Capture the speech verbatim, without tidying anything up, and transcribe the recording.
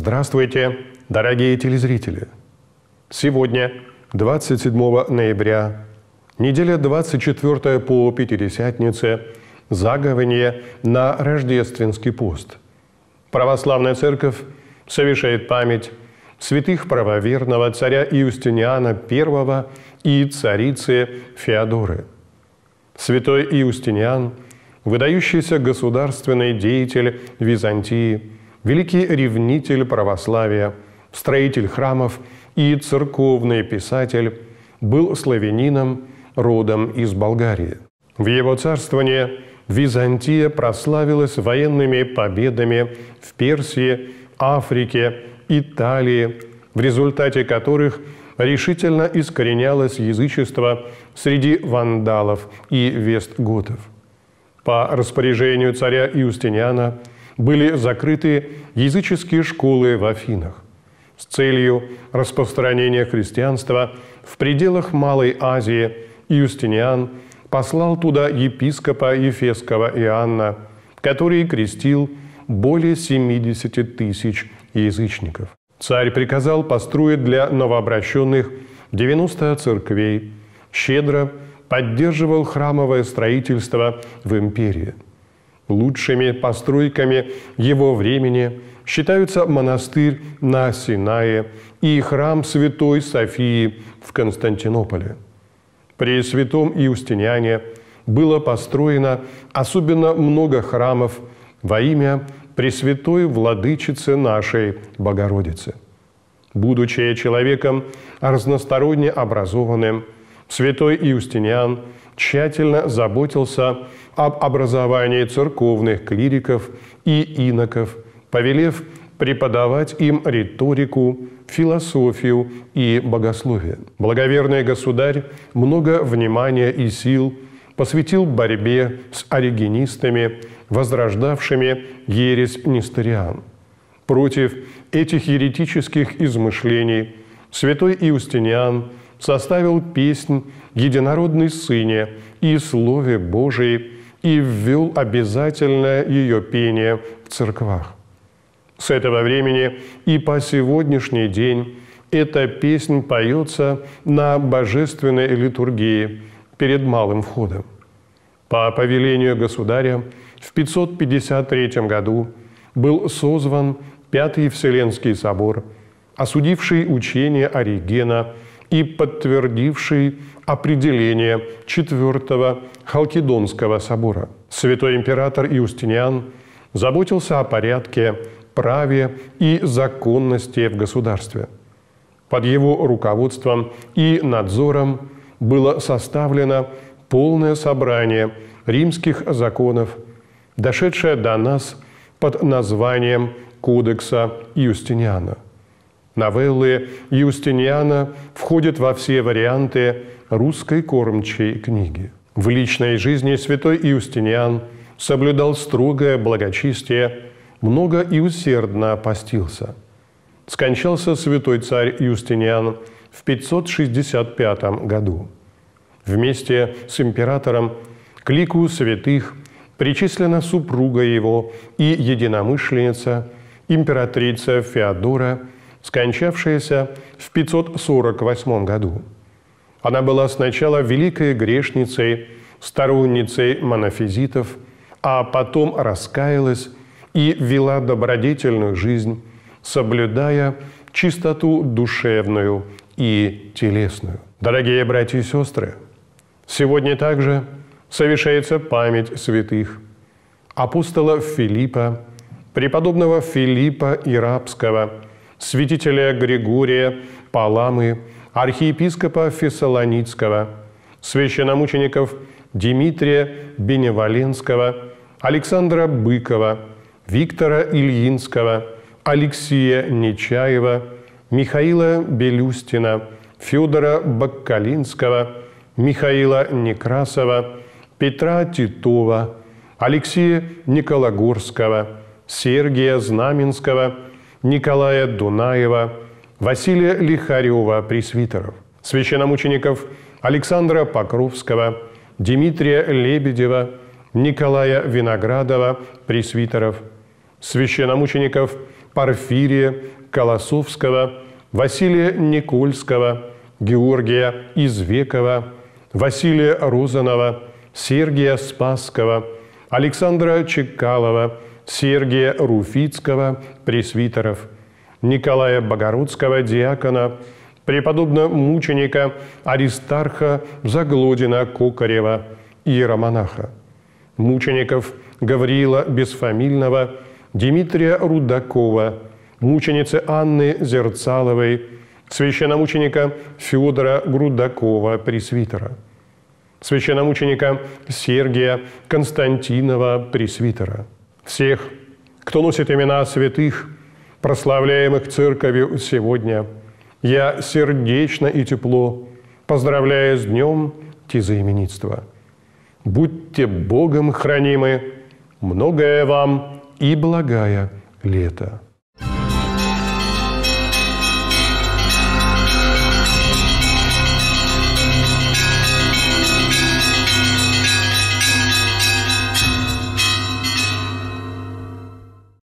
Здравствуйте, дорогие телезрители! Сегодня, двадцать седьмого ноября, неделя двадцать четвёртая по Пятидесятнице, заговение на Рождественский пост. Православная Церковь совершает память святых правоверного царя Иустиниана I и царицы Феодоры. Святой Иустиниан, выдающийся государственный деятель Византии, великий ревнитель православия, строитель храмов и церковный писатель, был славянином, родом из Болгарии. В его царствование Византия прославилась военными победами в Персии, Африке, Италии, в результате которых решительно искоренялось язычество среди вандалов и вестготов. По распоряжению царя Иустиниана были закрыты языческие школы в Афинах с целью распространения христианства в пределах Малой Азии. Иустиниан послал туда епископа Ефесского Иоанна, который крестил более семидесяти тысяч язычников. Царь приказал построить для новообращенных девяносто церквей, щедро поддерживал храмовое строительство в империи. Лучшими постройками его времени считаются монастырь на Синае и храм Святой Софии в Константинополе. При святом Иустиниане было построено особенно много храмов во имя Пресвятой Владычицы нашей Богородицы. Будучи человеком разносторонне образованным, святой Иустиниан тщательно заботился об образовании церковных клириков и иноков, повелев преподавать им риторику, философию и богословие. Благоверный государь много внимания и сил посвятил борьбе с оригенистами, возрождавшими ересь несториан. Против этих еретических измышлений святой Иустиниан составил песнь «Единородный Сыне» и «Слове Божией» и ввел обязательное ее пение в церквах. С этого времени и по сегодняшний день эта песнь поется на божественной литургии перед малым входом. По повелению государя в пятьсот пятьдесят третьем году был созван Пятый Вселенский собор, осудивший учение Оригена и подтвердивший определение Четвертого Халкидонского собора. Святой император Иустиниан заботился о порядке, праве и законности в государстве. Под его руководством и надзором было составлено полное собрание римских законов, дошедшее до нас под названием Кодекса Иустиниана. Новеллы Иустиниана входят во все варианты русской кормчей книги. В личной жизни святой Иустиниан соблюдал строгое благочестие, много и усердно постился. Скончался святой царь Иустиниан в пятьсот шестьдесят пятом году. Вместе с императором к лику святых причислена супруга его и единомышленница, императрица Феодора, скончавшаяся в пятьсот сорок восьмом году. Она была сначала великой грешницей, сторонницей монофизитов, а потом раскаялась и вела добродетельную жизнь, соблюдая чистоту душевную и телесную. Дорогие братья и сестры, сегодня также совершается память святых апостола Филиппа, преподобного Филиппа Ирапского, святителя Григория Паламы, архиепископа Фессалоницкого, священномучеников Дмитрия Беневоленского, Александра Быкова, Виктора Ильинского, Алексея Нечаева, Михаила Белюстина, Федора Баккалинского, Михаила Некрасова, Петра Титова, Алексея Никологорского, Сергия Знаменского, Николая Дунаева, Василия Лихарева, пресвитеров, священномучеников Александра Покровского, Дмитрия Лебедева, Николая Виноградова, пресвитеров, священномучеников Порфирия Колосовского, Василия Никольского, Георгия Извекова, Василия Розанова, Сергия Спасского, Александра Чекалова, Сергия Руфицкого, пресвитеров, Николая Богородского, диакона, преподобно-мученика Аристарха Заглодина-Кокарева, иеромонаха, мучеников Гавриила Бесфамильного, Дмитрия Рудакова, мученицы Анны Зерцаловой, священномученика Федора Грудакова, пресвитера, священномученика Сергия Константинова, пресвитера, всех, кто носит имена святых, прославляемых Церковью сегодня, я сердечно и тепло поздравляю с днем тезаименитства. Будьте Богом хранимы, многое вам и благая лето.